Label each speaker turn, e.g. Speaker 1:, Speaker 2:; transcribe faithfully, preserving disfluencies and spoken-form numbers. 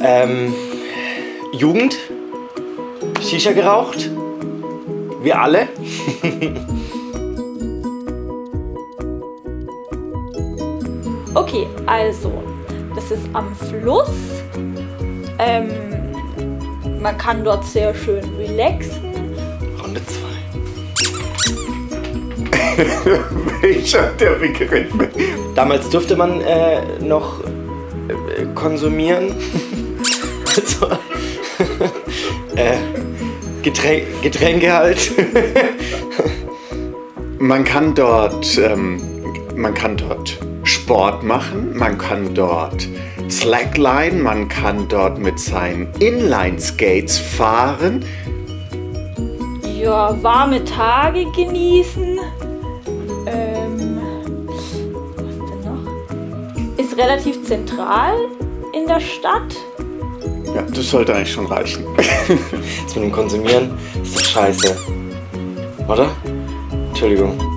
Speaker 1: Ähm, Jugend, Shisha geraucht, wir alle.
Speaker 2: Okay, also, das ist am Fluss. Ähm, man kann dort sehr schön relaxen.
Speaker 1: Runde zwei. Welcher der Begriff? Damals durfte man äh, noch äh, konsumieren. Also, äh, Geträn Getränke halt.
Speaker 3: Man kann dort, ähm, man kann dort Sport machen, man kann dort Slackline, man kann dort mit seinen Inline-Skates fahren.
Speaker 2: Ja, warme Tage genießen. Ähm, was denn noch? Ist relativ zentral in der Stadt.
Speaker 3: Ja, das sollte eigentlich schon reichen.
Speaker 1: Das mit dem Konsumieren ist doch scheiße. Oder? Entschuldigung.